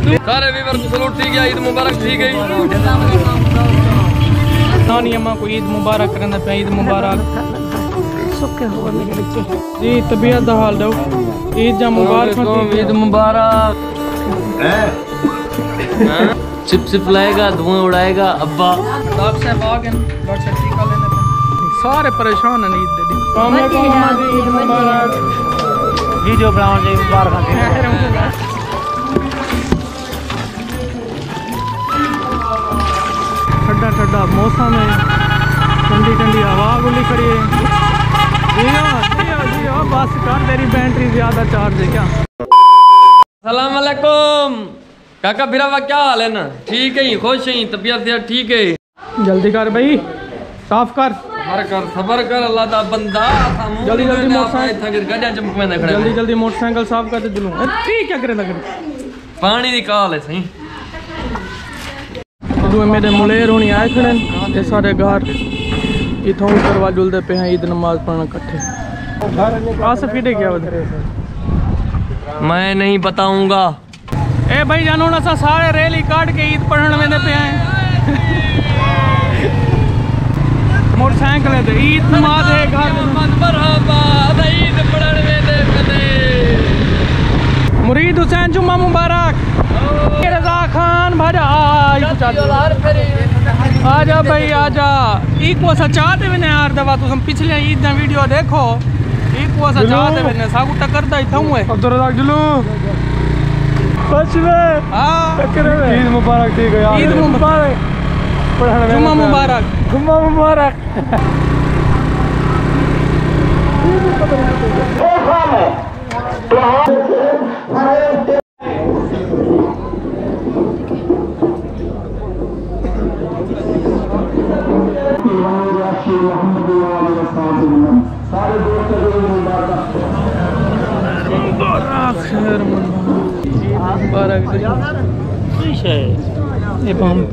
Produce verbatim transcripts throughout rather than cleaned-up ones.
सारे व्यूअर को सलूट ठीक है, ईद मुबारक ठीक है। नानी अम्मा को ईद मुबारक करना पे, ईद मुबारक सुखे हो मेरे बच्चे जी। तबीयत दा हाल दो, ईद जा मुबारक, ईद मुबारक। चिप चिप लाएगा, धुआं उड़ाएगा अब्बा। डॉक्टर साहब आ गए, डॉक्टर साहब टीका लेने पे सारे परेशान हैं ईद दी। ईद मुबारक, वीडियो बनाओ जी, मुबारक। ठंडा ठंडा मौसम है, ठंडी ठंडी हवा गुली खड़ी है। बस कर, तेरी बैटरी ज्यादा चार्ज है क्या? सलाम अलैकुम काका बिरावा, क्या हाल है ना? ठीक है, खुश है, तबीयत ठीक है। जल्दी कर भाई, साफ कर, सबर कर, सबर कर, अल्लाह दा बंदा। जल्दी जल्दी मोटरसाइकिल, गाड़ियां चमक में खड़े, जल्दी जल्दी मोटरसाइकिल साफ कर दे दिलूं। ठीक क्या करे लग पानी दी काल है सही। जो मेरे मुलेर होनी आए खड़े ये सारे घर इथों करवा जुलते पे हैं ईद नमाज पढ़ना इकट्ठे। आसफ इधे क्या बता? मैं नहीं बताऊंगा। ए भाई जानो ना सा सारे रैली काट के ईद पढ़ने में पे हैं। मोटरसाइकिल है ईद नमाज है घर ईद पढ़ने में दे। मुरीद हुसैन जुम्मा मुबारक। रजा खान भाजा आजा भाई आजा। इको सचाते भी नहीं यार दवा तुम पिछले ईद ना वीडियो देखो। इको सचाते भी नहीं सागु टकरदा ही था है। अब्दुल रज़ाक जुलू सच में हां ईद मुबारक ठीक है यार। ईद मुबारक, जुम्मा मुबारक, जुम्मा मुबारक। मुबारक ये बम पे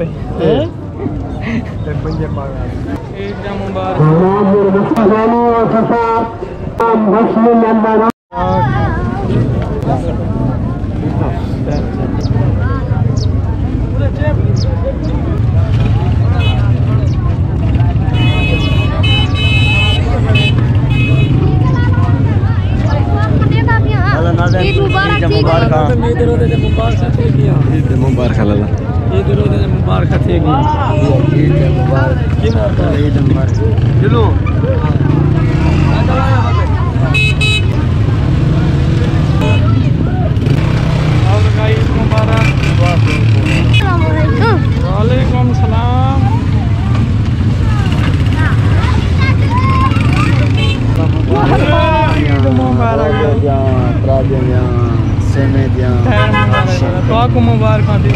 ईद मुबारक ठीक है। ईद मुबारक अल्लाह ईद मुबारक ठीक है। ईद मुबारक ईद मुबारक चलो ईद मुबारक। वालेकुम सलाम। ईद मुबारक तो आपको मुबारक दी।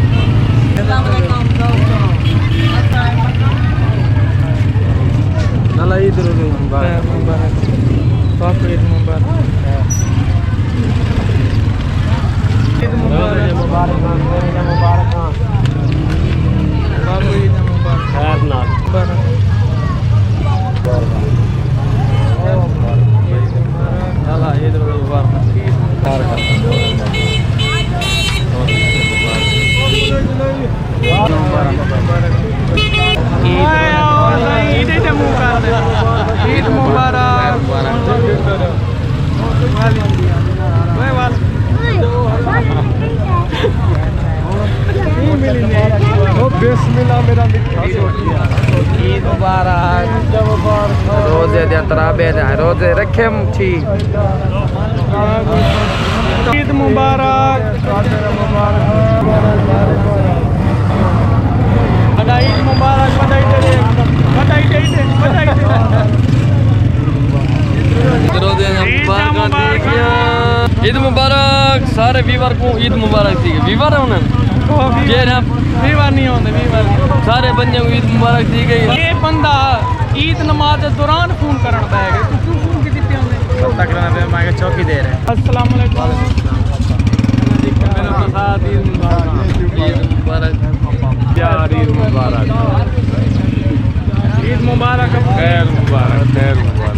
नला ईद मुबारक मुबारक तो आपको ईद मुबारक। ईद मुबारक मुबारक मुबारक आपको ईद मुबारक। खैर ना मुबारक नला ईद मुबारक ईद मुबारक। बिस्मिल्लाह मेरा मिठा ईद मुबारक। रोजे दे तराबे दे रोजे रखे ठीक। ईद मुबारक। ईद मुबारक, बधाई दे दे, बधाई दे दे, बधाई दे। ईद मुबारक सारे व्यूअर को ईद मुबारक थी। व्यूअर है उन्हें वीवार नहीं होते, वीवार सारे बंदे को ईद मुबारक दी गई। ये बंदा ईद नमाज के दौरान फोन करन पै गए। तू क्यों फोन की दित्ते हमने? पता करना पे मैं चौकी दे रहे। अस्सलाम वालेकुम। मेरा साथ ईद मुबारक। ईद मुबारक प्यार ईद मुबारक। ईद मुबारक, खैर मुबारक, खैर मुबारक।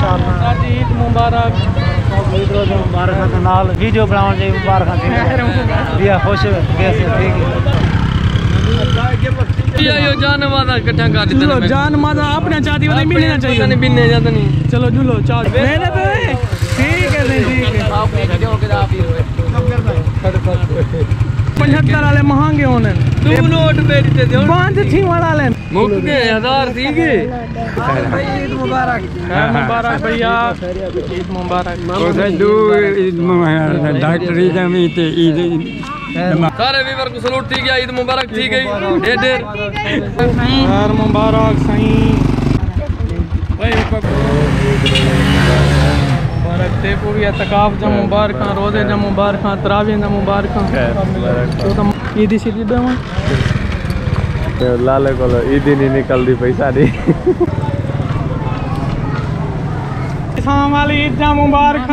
माशाअल्लाह जी ईद मुबारक ईद रोज़ मुबारक के नाल वीडियो बनाने चाहिए मुबारक दिया खुश कैसे ठीक है यो जान वादा इकट्ठा कर देते चलो जान मादा अपने चाहती वाले मिलना चाहिए नहीं बिनने जाता नहीं चलो जुलो चाल मेरे पे ठीक है ठीक है पचहत्तर वाले महंगे होने तू नोट बेच दे दो पांच थी वाला ले मुक के हजार थी के ईद मुबारक मुबारक भैया ईद मुबारक डॉक्टरी जमी ते ईद सारे वीवर को सलूट थी गया ईद मुबारक थी गई ढेर ढेर यार मुबारक सही मुबारक ते को भी तकाफ जा मुबारक रोजे जा मुबारक तरावी जा मुबारक तो तुम ईद सी दे दवा लाले को ईद नहीं निकल दी पैसा दी शाम वाली ईद जा मुबारक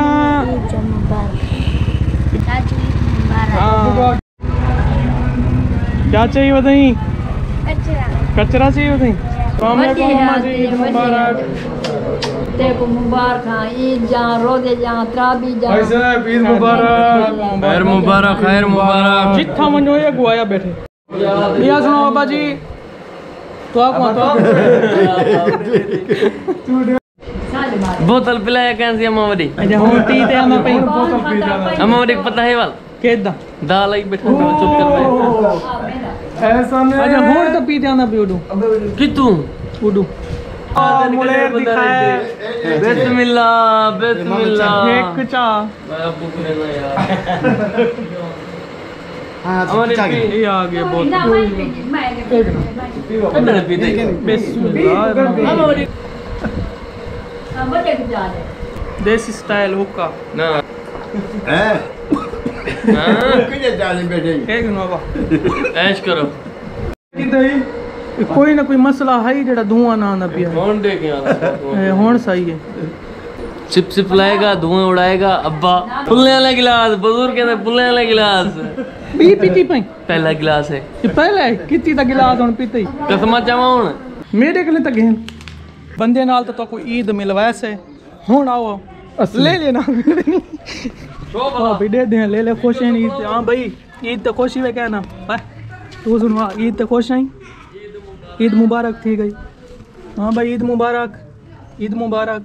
क्या चाहिए बताई कचरा चाहिए बताई ईद मुबारक देखो मुबारक ईद जा रोजे जा त्राबी जा ईद मुबारक खैर मुबारक खैर मुबारक जिथा मनो ये गुआया बैठे या सुनो बाबा जी तो आप तो बोतल पिलाया कैसे अम्मा वडी अच्छा हुन टी ते मैं पे बोतल पी जा अम्मा वडी पता है वाल केदा दाल आई बैठा था चुप कर भाई ऐसा नहीं अच्छा हुन तो पी जाना पे उडू कि तू उडू मुलेर दिखाए बिस्मिल्लाह बिस्मिल्लाह एक चा मैं अब भूख लेना यार हां हमारे ये आ गया बोतल मैंने पी दे बिस्मिल्लाह हम बच्चे के जा रहे देसी स्टाइल हुक्का ना हैं हां किने जाने बैठे एक नोवा ऐश करो कोई ना कोई मसला है ही जेड़ा धुआं ना आना पिया कौन दे के आना हुन सही है चिप चिप लाएगा धुआं उड़ाएगा अब्बा पुल्ले वाला गिलास बुजुर्ग कहते पुल्ले वाला गिलास पी पीती पई पहला गिलास है ये पहले किती दा गिलास हुन पीते कसम चावा हुन मेरे कले तक गहन बंदे नाल तो कोई ईद मिलवाए से हुन आओ ले लेना हां भाई दे दे ले ले खुश है ईद हां भाई ईद तो खुशी में कहना तू सुनवा ईद तो खुश है ईद मुबारक थी गई हाँ भाई ईद मुबारक ईद मुबारक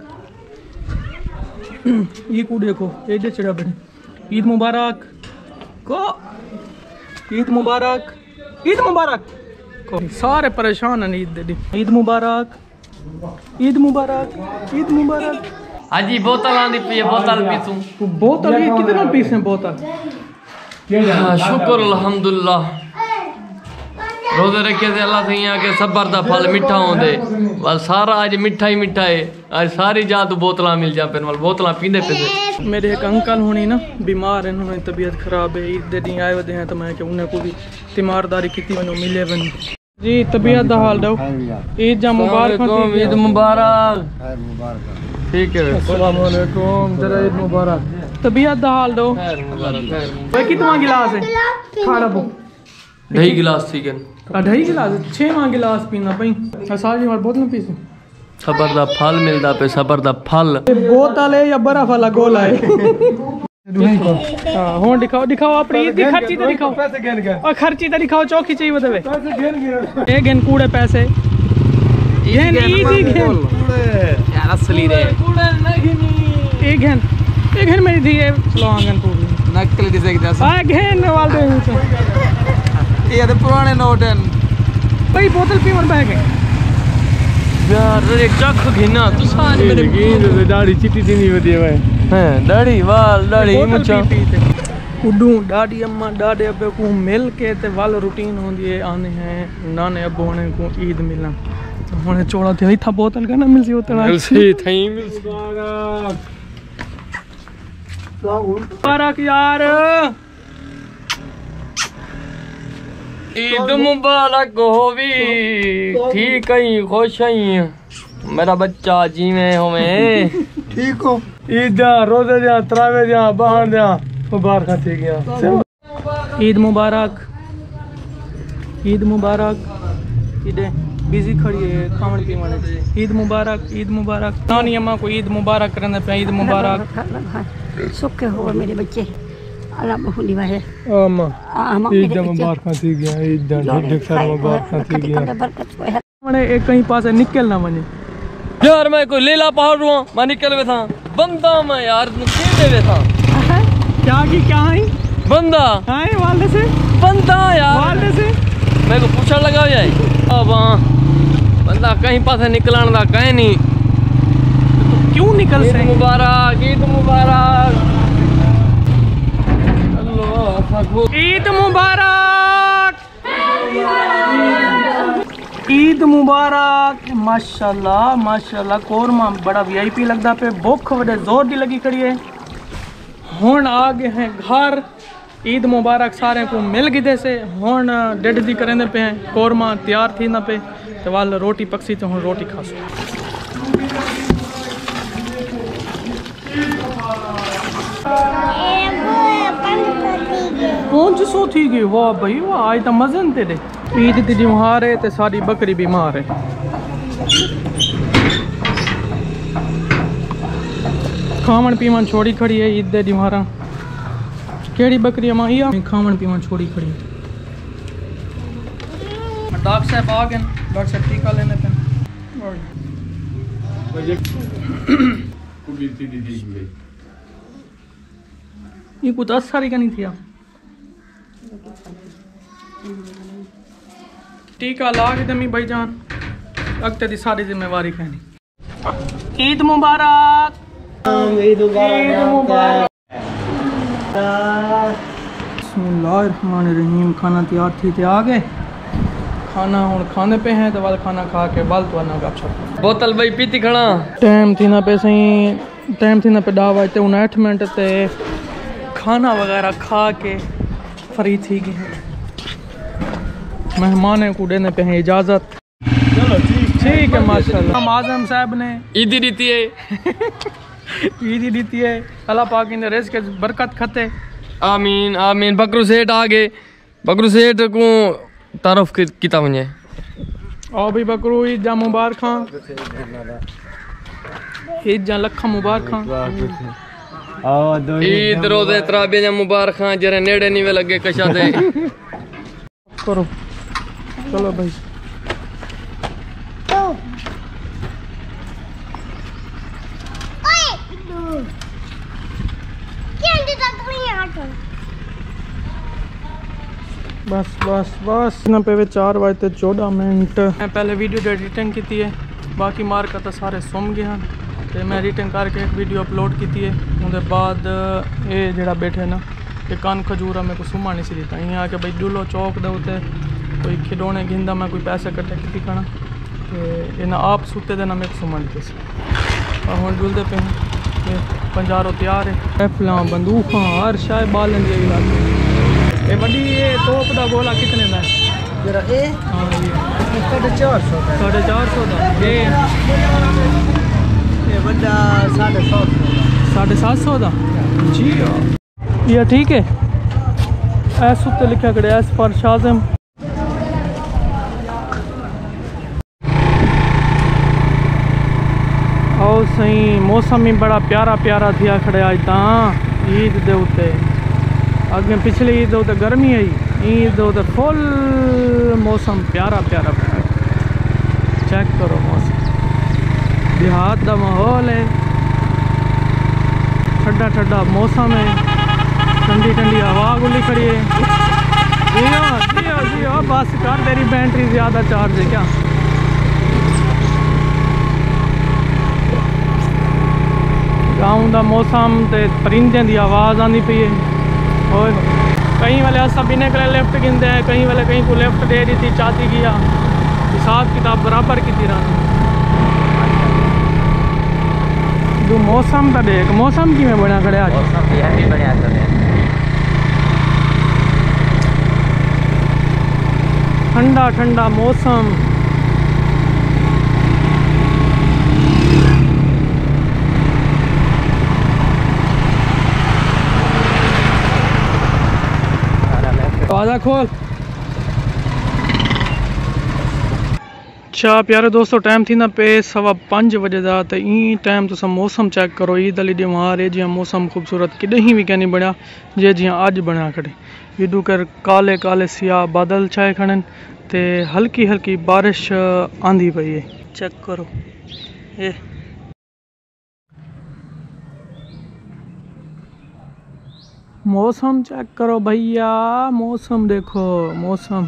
ये को देखो ये दे चढ़ा बने ईद मुबारक को ईद मुबारक ईद मुबारक को सारे परेशान हैं ईद दे ईद मुबारक ईद मुबारक ईद मुबारक हाजी बोतल आंदी पी बोतल पीसूं तू बोतल ये कितना पीसे बोतल शुक्र अल्हम्दुलिल्लाह रोजे रखे थे अल्लाह से यहाँ के सबर दा फल मिठा होंदे वाल सारा आज मिठा ही मिठा है आज सारी जात बोतला मिल जा पेन वाल बोतला पींदे पे मेरे एक अंकल होनी ना बीमार है उन्होंने तबीयत खराब है ईद दे दी आए वदे हैं तो मैं कि उन्हें को भी तीमारदारी की वनो मिले बन जी तबीयत दा हाल दो ईद जा मुबारक ईद मुबारक ठीक है अस्सलाम वालेकुम जरा ईद मुबारक तबीयत दा हाल दो खैर मुबारक खैर भाई कितना गिलास है खाड़ा बो ढाई गिलास थी गन ढाई गिलास छह मां गिलास पीना पई सारी बार बोतल पीसी सबर दा फल मिलदा पे सबर दा फल बोतल है या बर्फ वाला गोला है हां हों दिखाओ दिखाओ अपनी ईद दी खर्ची तो दिखाओ पैसे गिन गए और खर्ची तो दिखाओ चौकी चाहिए बतावे पैसे गिन गए ए गिन कूड़े पैसे ये ईद ही गिन यार असली रे कूड़े नहीं एक गिन एक गिन मेरी थी ये लो आंगन पूरी नकली दिसे की दस आ गिन वाले ये तो पुराने नोट हैं भाई बोतल पी मन बैग यार एक चख घिना तू सारी मेरे दाढ़ी चिट्टी चिनी होती है भाई हैं दाढ़ी वाल दाढ़ी मुछा उडू डाडी अम्मा डाडे अब्बे को मिल के ते वाल रूटीन होंदी है आने हैं नाने अब्बो होने को ईद मिलना होने चोड़ा थे इथा बोतल का ना मिलसी उतना मिलसी थई मिलसी मुबारक यार ईद मुबारक होवी ठीक है खुश है मेरा बच्चा जीवे होवे ठीक हो ईद जा रोजे जा तरावे जा बहान जा मुबारक थी गया ईद मुबारक ईद मुबारक ईद बिजी खड़ी है खावन पीवन। ईद मुबारक, ईद मुबारक। नानी अम्मा को ईद मुबारक करने पे ईद मुबारक। सुख हो मेरे बच्चे अल्लाह बहुली वाहे अम्मा अम्मा ईद मुबारक थी गया, ईद ढेर सारा मुबारक थी गया। बरकत को है मैंने एक कहीं पास निकल ना मने यार मैं कोई लीला पहाड़ रुआ मैं निकल वे था बंदा मैं यार के दे था क्या की क्या है बंदा आए वाले से बंदा यार वाले से मैं को पूछण लगा जाए अब बंदा कहीं पास निकलण दा कहीं नहीं। तो क्यों निकल से? ईद मुबारक, ईद मुबारक, अल्लाह ईद मुबारक, ईद मुबारक। माशाल्लाह माशाल्लाह कोरमा बड़ा वीआईपी लगदा पे भुख वडे जोर दी लगी खड़ी है। हुण आ गए हैं घर। ईद मुबारक सारे को मिल गए से हुण डेढ़ दी करेंदे पे हैं कोरमा तैयार थी ना पे तो वाल रोटी पकसी तो हुण रोटी खासो। पाँच सौ थी गई वाह भाई वाह आज तो मजे न तेरे। ईद दी त्योहार है ते सारी बकरी बीमार है। खावन पीवन छोड़ी खड़ी है ईद दे त्योहार। केड़ी बकरी मां या खावन पीवन छोड़ी खड़ी। डॉक्टर साहब आ गए, डॉक्टर साहब टीका लेने पे ये कुछ असर ही का नहीं थिया। टीका ला के दमी भाईजान अगते दी सारी जिम्मेवारी कहनी। ईद मुबारक, ईद मुबारक। बिस्मिल्लाहिर्रहमानिर्रहीम। खाना तैयार थी थे आ गए खाना हुण खाने पे हैं तो वाल खाना खा के बाल तो ना गपशप बोतल भाई पीती खड़ा टाइम थी ना पे सही टाइम थी ना पे डाव आते उन आठ मिनट ते खाना वगैरह खा के फ्री थी गए। मेहमान को देने पे हैं इजाज़त। चलो ठीक है माशाल्लाह। हम आजम साहब ने ईदी रीति है ईदी दी है अल्लाह पाक ने रिज़्क़ के बरकत खते। आमीन आमीन। बकरू सेठ आ गए बकरू सेठ को तारुफ किता वने और भी बकरू ईद जा मुबारक ईद जा लखा मुबारक ईद रोज़े तराबे जा मुबारक जरे नेड़े नहीं वे लगे कशा दे करो। चलो भाई बस बस बस ना पे चार बजते चौदह मिनट। मैं पहले वीडियो एडिटिंग की है बाकी मार का तो सारे सुम गए हैं तो मैं एडिटिंग करके एक वीडियो अपलोड की है। उसके बाद ये जरा बैठे ना ये कान खजूरा मेरे को सुमा नहीं सी दिता इं आके भाई डुलो चौक दे उत्ते कोई खिडौने गिंदा मैं कोई पैसे कट्ठे की खाना तो इन्हें आप सुते देना मेरे को सुमा नहीं सी और हम डुलते पे हैं पंजारो तैयार है। रैफल बंदूक हर शायद बालन के इलाके ये बड़ी ये तोप का गोला कितने का है? जरा ए हाँ ये साढ़े चार सौ का। साढ़े चार सौ का ये ये बड़ा साढ़े सात सौ साढ़े सात सौ का जी ये ठीक है। एस उत्ते लिखा करे एस फॉर शाज़म। और सही मौसम ही बड़ा प्यारा प्यारा थिया खड़े आज ता ईद दे उत्ते अगे पिछली ईद उत्ते गर्मी आई ईद उत्ते फुल मौसम प्यारा प्यारा चेक करो मौसम देहात का माहौल है ठंडा ठंडा मौसम है ठंडी ठंडी हवा गुली खड़ी है। जिया जिया जिया बस कर तेरी बैटरी ज़्यादा चार्ज है क्या? गाँव का मौसम तो परिंदे की आवाज़ आती पई है और कहीं वाले असा बिने करे लेफ्ट गिनते हैं कहीं वाले कहीं को लेफ्ट दे रही थी चाहती किया हिसाब किताब बराबर की थी रहा जो मौसम का देख मौसम की में बना खड़े आज ठंडा ठंडा मौसम दरवाजा खोल। अच्छा प्यारे दोस्तों टाइम थी ना पे सवा पंज बजे का तो ई टाइम तुम मौसम चेक करो ईद अली ॾियार है जी मौसम खूबसूरत किॾहीं भी कैनी बनया जे जी अज बनया खड़े एडू कर काले काले सियाह बादल छाए खड़न ते हल्की हल्की बारिश आंधी पई है चेक करो ये मौसम चेक करो भैया मौसम देखो मौसम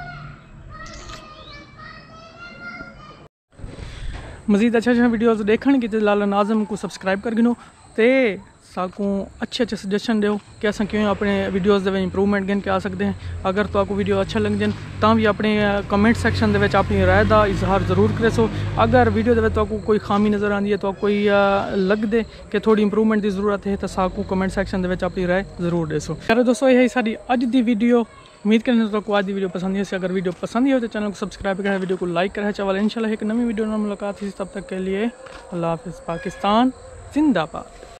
मज़ीद अच्छा अच्छा वीडियोस देखने की लाल नाज़म को सब्सक्राइब कर गिनो ते साकू अच्छे अच्छे सजेशन दो कि अस क्यों अपने वीडियोस दे इंप्रूवमेंट गिन के आ सकते हैं। अगर तो आपको वीडियो अच्छा लग जाए तो भी अपने कमेंट सैक्शन दे अपनी राय का इजहार जरूर करे सो। अगर वीडियो दे तो कोई खामी नज़र आती है तो कोई लग दे कि थोड़ी इंप्रूवमेंट की जरूरत है तो साकू कमेंट सैक्शन दे अपनी राय जरूर दे सो। यार दोस्तों यही सारी अज की वीडियो उम्मीद करने तो आज की वीडियो पसंद है। अगर वीडियो पसंद ही हो तो चैनल को सब्सक्राइब करें वीडियो को लाइक करें चावल इंशाल्लाह एक नई वीडियो में मुलाकात है। तब तक के लिए अल्लाह हाफिज़। पाकिस्तान जिंदाबाद।